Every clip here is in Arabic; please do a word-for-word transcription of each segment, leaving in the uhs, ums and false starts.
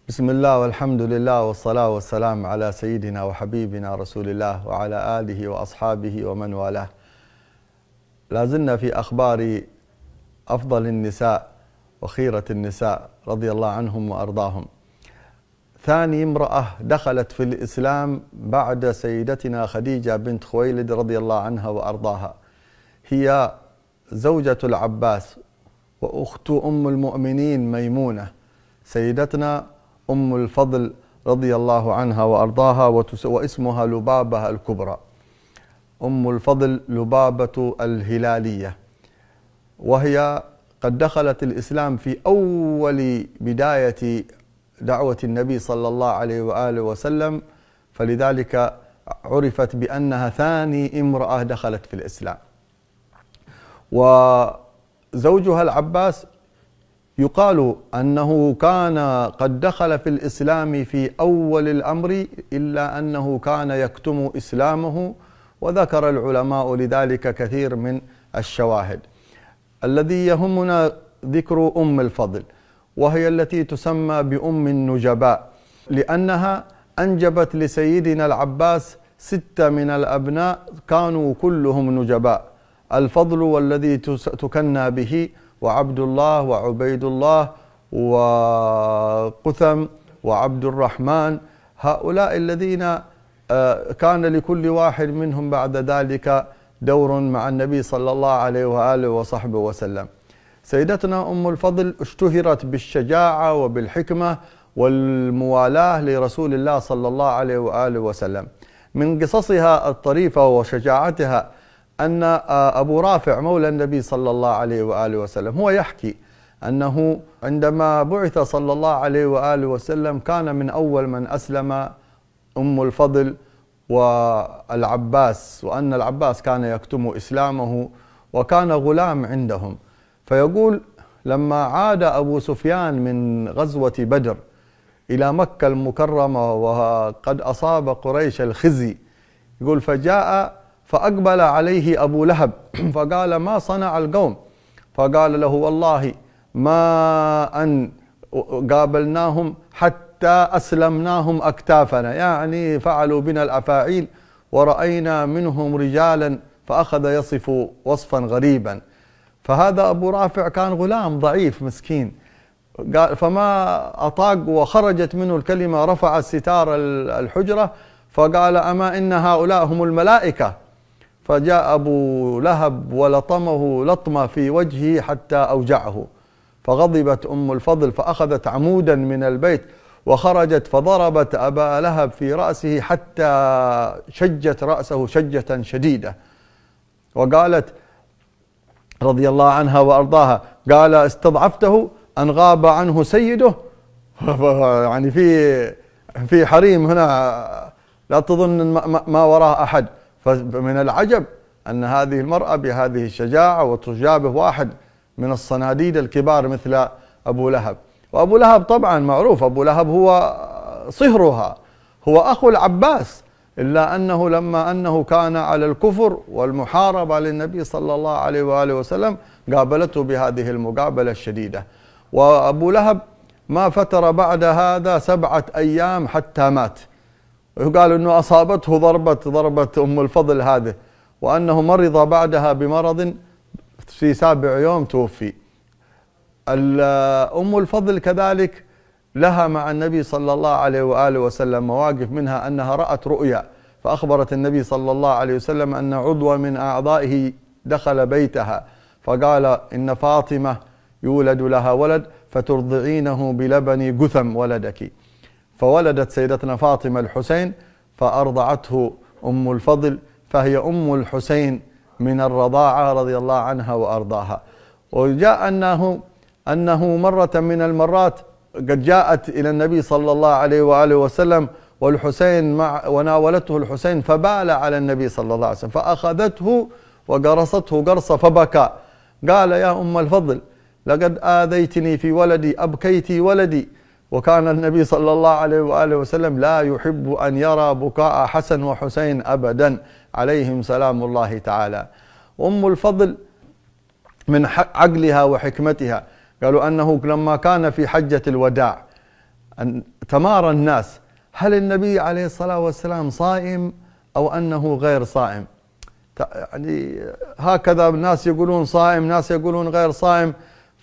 بسم الله والحمد لله والصلاة والسلام على سيدنا وحبيبنا رسول الله وعلى آله وأصحابه ومن والاه. لازلنا في أخبار أفضل النساء وخيرة النساء رضي الله عنهم وأرضاهم. ثاني امرأة دخلت في الإسلام بعد سيدتنا خديجة بنت خويلد رضي الله عنها وأرضاها، هي زوجة العباس وأخت أم المؤمنين ميمونة، سيدتنا أم الفضل رضي الله عنها وأرضاها، واسمها لبابة الكبرى، أم الفضل لبابة الهلالية، وهي قد دخلت الإسلام في أول بداية دعوة النبي صلى الله عليه وآله وسلم، فلذلك عرفت بأنها ثاني امرأة دخلت في الإسلام. وزوجها العباس يقال أنه كان قد دخل في الإسلام في أول الأمر، إلا أنه كان يكتم إسلامه، وذكر العلماء لذلك كثير من الشواهد. الذي يهمنا ذكر أم الفضل، وهي التي تسمى بأم النجباء، لأنها أنجبت لسيدنا العباس ستة من الأبناء كانوا كلهم نجباء: الفضل والذي تكنى به، وعبد الله، وعبيد الله، وقثم، وعبد الرحمن. هؤلاء الذين كان لكل واحد منهم بعد ذلك دور مع النبي صلى الله عليه وآله وصحبه وسلم. سيدتنا أم الفضل اشتهرت بالشجاعة وبالحكمة والموالاة لرسول الله صلى الله عليه وآله وسلم. من قصصها الطريفة وشجاعتها أن أبو رافع مولى النبي صلى الله عليه وآله وسلم هو يحكي أنه عندما بعث صلى الله عليه وآله وسلم كان من أول من أسلم أم الفضل والعباس، وأن العباس كان يكتم إسلامه وكان غلام عندهم. فيقول لما عاد أبو سفيان من غزوة بدر إلى مكة المكرمة وقد أصاب قريش الخزي، يقول فجاء فأقبل عليه أبو لهب فقال: ما صنع القوم؟ فقال له: والله ما أن قابلناهم حتى أسلمناهم أكتافنا، يعني فعلوا بنا الأفاعيل ورأينا منهم رجالا، فأخذ يصف وصفا غريبا. فهذا أبو رافع كان غلام ضعيف مسكين، قال فما أطاق وخرجت منه الكلمة، رفع الستار الحجرة فقال: أما إن هؤلاء هم الملائكة؟ فجاء أبو لهب ولطمه لطمة في وجهه حتى أوجعه، فغضبت أم الفضل فأخذت عمودا من البيت وخرجت فضربت أبا لهب في رأسه حتى شجت رأسه شجة شديدة. وقالت رضي الله عنها وأرضاها: قال استضعفته أن غاب عنه سيده. يعني في في حريم هنا لا تظن ما وراء أحد. فمن العجب أن هذه المرأة بهذه الشجاعة وتجابه واحد من الصناديد الكبار مثل أبو لهب. وأبو لهب طبعا معروف، أبو لهب هو صهرها، هو أخو العباس، إلا أنه لما أنه كان على الكفر والمحاربة للنبي صلى الله عليه وآله وسلم قابلته بهذه المقابلة الشديدة. وأبو لهب ما فتر بعد هذا سبعة أيام حتى مات. يقال أنه أصابته ضربة ضربة أم الفضل هذه، وأنه مرض بعدها بمرض في سابع يوم توفي. أم الفضل كذلك لها مع النبي صلى الله عليه وآله وسلم مواقف، منها أنها رأت رؤيا فأخبرت النبي صلى الله عليه وسلم أن عضوا من أعضائه دخل بيتها، فقال: إن فاطمة يولد لها ولد فترضعينه بلبن جثم ولدك. فولدت سيدتنا فاطمة الحسين فأرضعته أم الفضل، فهي أم الحسين من الرضاعة رضي الله عنها وأرضاها. وجاء أنه أنه مرة من المرات قد جاءت إلى النبي صلى الله عليه وآله وسلم والحسين مع وناولته الحسين فبال على النبي صلى الله عليه وسلم، فأخذته وقرصته قرصة فبكى. قال: يا أم الفضل لقد آذيتني في ولدي، أبكيتي ولدي. وكان النبي صلى الله عليه وآله وسلم لا يحب أن يرى بكاء حسن وحسين أبدا عليهم سلام الله تعالى. أم الفضل من عقلها وحكمتها قالوا أنه لما كان في حجة الوداع أن تمارى الناس هل النبي عليه الصلاة والسلام صائم أو أنه غير صائم. يعني هكذا الناس يقولون صائم، ناس يقولون غير صائم.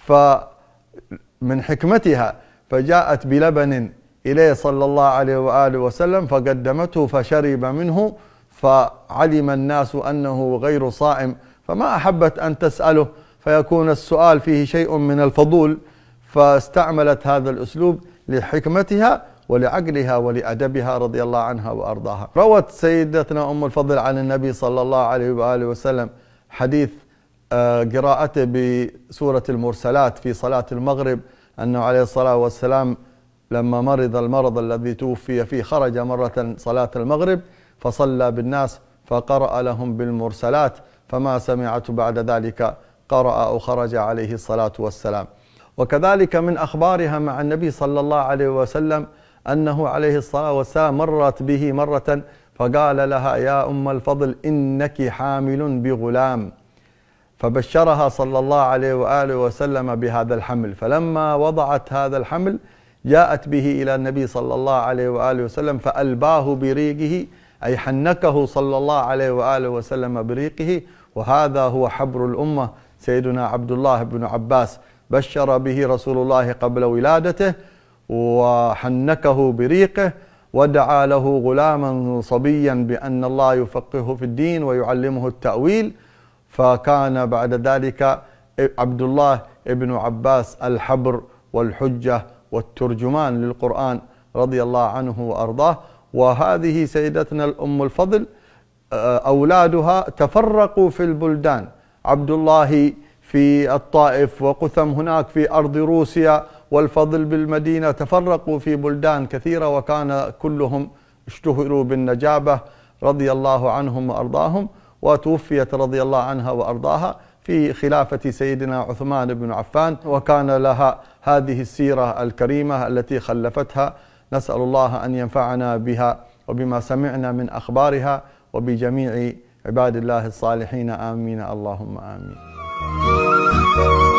فمن حكمتها فجاءت بلبن إليه صلى الله عليه وآله وسلم فقدمته فشرب منه، فعلم الناس أنه غير صائم، فما أحبت أن تسأله فيكون السؤال فيه شيء من الفضول، فاستعملت هذا الأسلوب لحكمتها ولعقلها ولأدبها رضي الله عنها وأرضاها. روت سيدتنا أم الفضل عن النبي صلى الله عليه وآله وسلم حديث قراءته بسورة المرسلات في صلاة المغرب، أنه عليه الصلاة والسلام لما مرض المرض الذي توفي فيه خرج مرة صلاة المغرب فصلى بالناس فقرأ لهم بالمرسلات، فما سمعت بعد ذلك قرأ أو خرج عليه الصلاة والسلام. وكذلك من أخبارها مع النبي صلى الله عليه وسلم أنه عليه الصلاة والسلام مرت به مرة فقال لها يا أم الفضل إنك حامل بغلام، فبشرها صلى الله عليه وآله وسلم بهذا الحمل. فلما وضعت هذا الحمل جاءت به إلى النبي صلى الله عليه وآله وسلم فألباه بريقه، أي حنكه صلى الله عليه وآله وسلم بريقه. وهذا هو حبر الأمة سيدنا عبد الله بن عباس، بشر به رسول الله قبل ولادته وحنكه بريقه ودعا له غلاما صبيا بأن الله يفقهه في الدين ويعلمه التأويل، فكان بعد ذلك عبد الله بن عباس الحبر والحجة والترجمان للقرآن رضي الله عنه وأرضاه. وهذه سيدتنا الأم الفضل أولادها تفرقوا في البلدان، عبد الله في الطائف وقثم هناك في أرض روسيا، والفضل بالمدينة، تفرقوا في بلدان كثيرة وكان كلهم اشتهروا بالنجابة رضي الله عنهم وأرضاهم. وتوفيت رضي الله عنها وأرضاها في خلافة سيدنا عثمان بن عفان، وكان لها هذه السيرة الكريمة التي خلفتها. نسأل الله أن ينفعنا بها وبما سمعنا من أخبارها وبجميع عباد الله الصالحين، آمين اللهم آمين.